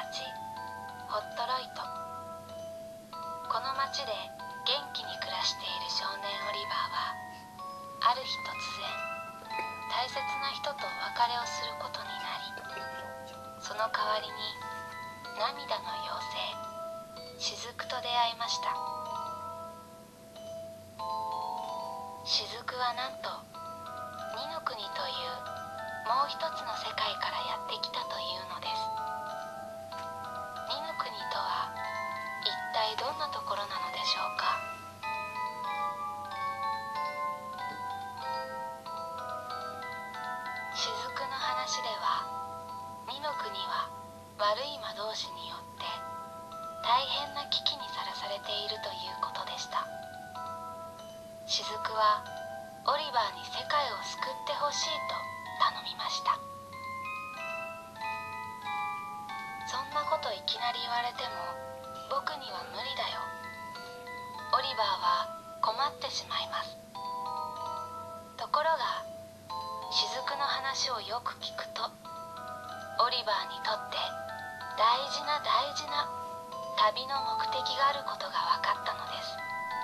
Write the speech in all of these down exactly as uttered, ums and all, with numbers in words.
町ホットロイト。この町で元気に暮らしている少年オリバーはある日突然大切な人とお別れをすることになり、その代わりに涙の妖精雫と出会いました。雫はなんと二の国というもう一つの世界からやってきたというのです。二の国とは一体どんなところなのでしょうか。雫の話では、二の国は悪い魔導士によって大変な危機にさらされているということでした。雫はオリバーに世界を救ってほしいと頼みました。そんなこといきなり言われても僕には無理だよ。オリバーは困ってしまいます。ところが雫の話をよく聞くと、オリバーにとって大事な大事な旅の目的があることが分かったのです。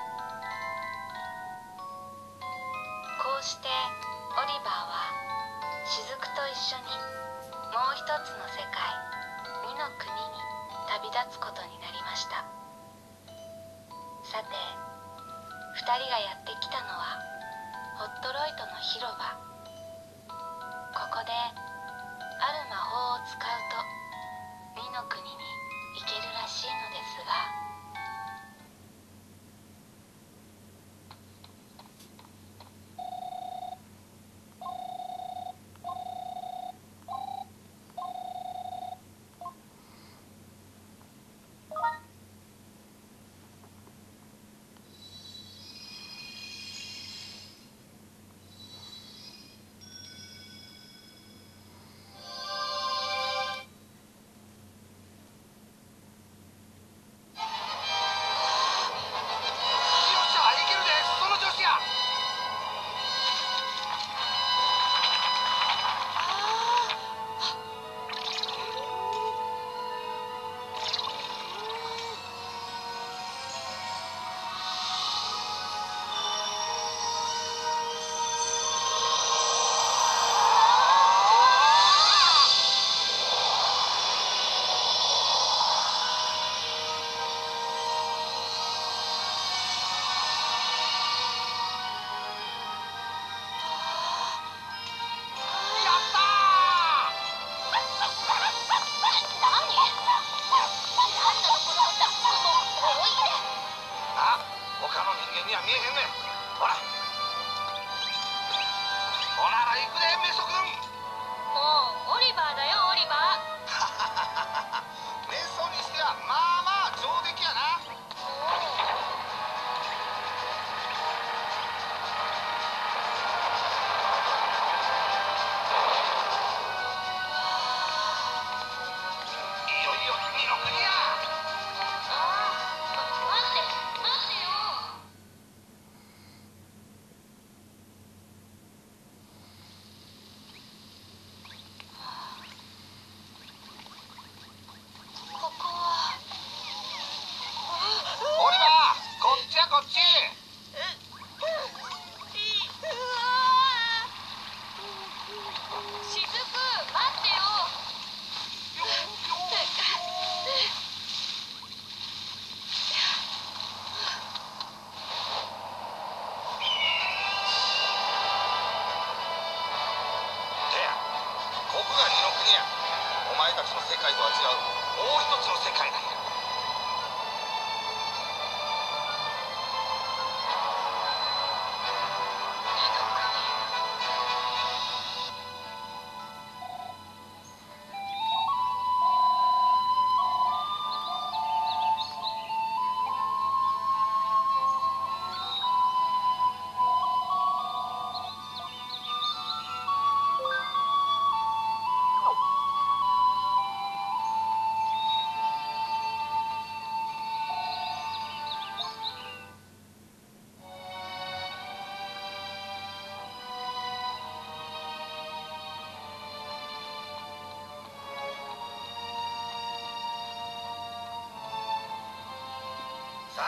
こうしてオリバーは雫と一緒にもう一つの世界、二の国に旅立つことになりました。さて、二人がやってきたのはホットロイトの広場。ここである魔法を使うと二の国に行けるらしいのですが、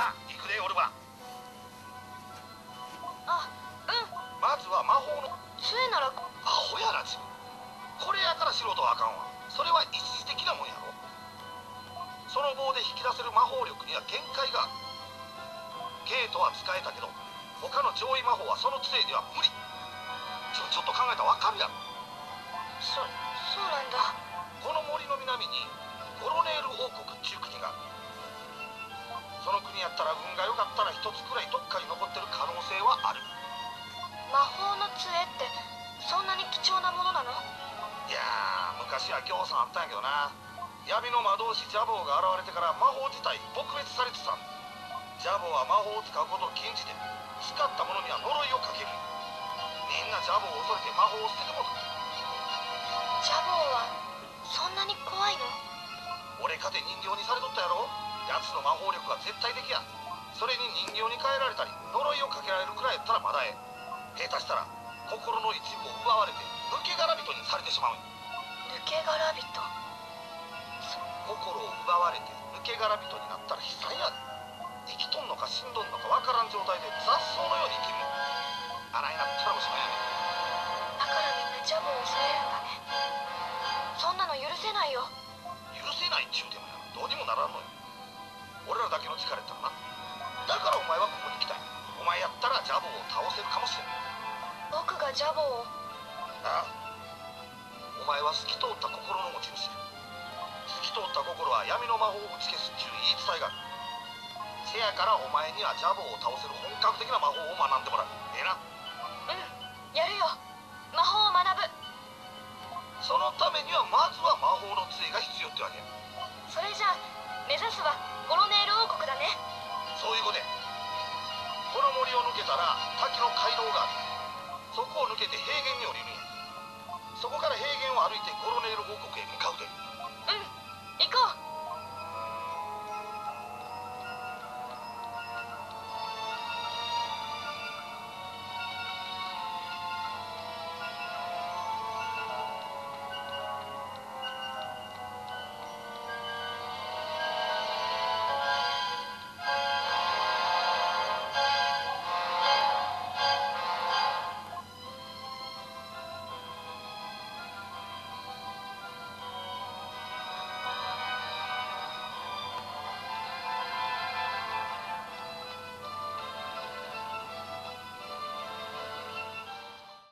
な、行くで俺は。 あ、うん。 まずは魔法の杖なら。 アホやな自分。これやから素人はあかんわ。それは一時的なもんやろ。その棒で引き出せる魔法力には限界がある。ゲートは使えたけど他の上位魔法はその杖では無理。ちょちょっと考えたらわかるやろ。 そそうなんだ。 この森の南にゴロネール王国っていう国がある。その国やったら運が良かったら一つくらいどっかに残ってる可能性はある。 魔法の杖ってそんなに貴重なものなの？ いやー、昔はぎょうさんあったんやけどな。闇の魔導士ジャボーが現れてから魔法自体撲滅されてたんだ。ジャボーは魔法を使うことを禁じて使った者には呪いをかける。みんなジャボーを恐れて魔法を捨ててもうた。 ジャボーはそんなに怖いの？ 俺かて人形にされとったやろ。奴の魔法力は絶対的や。それに人形に変えられたり呪いをかけられるくらいやったらまだええ。下手したら心の一部を奪われて抜け殻人にされてしまうんや。 抜け殻人。 心を奪われて抜け殻人になったら悲惨やで。生きとんのか死んどんのかわからん状態で雑草のように生きる。あないなったらおしまいやね。 だからみんなジャボーを恐れるんだね。そんなの許せないよ。 許せないっちゅうてもやどうにもならんのよ。俺らだけの力やったらな。だからお前はここに来たんや。お前やったらジャボーを倒せるかもしれん。 僕がジャボーを。 ああ、お前は透き通った心の持ち主。透き通った心は闇の魔法を打ち消すっちゅう言い伝えがある。せやからお前にはジャボーを倒せる本格的な魔法を学んでもらう。ええな。 うん、やるよ。魔法を学ぶ。 そのためにはまずは魔法の杖が必要ってわけや。 それじゃあ目指すはゴロネール王国だね。 そういうことや。この森を抜けたら滝の回廊がある。そこを抜けて平原に降りるんや。そこから平原を歩いてゴロネール王国へ向かうで。 うん、行こう。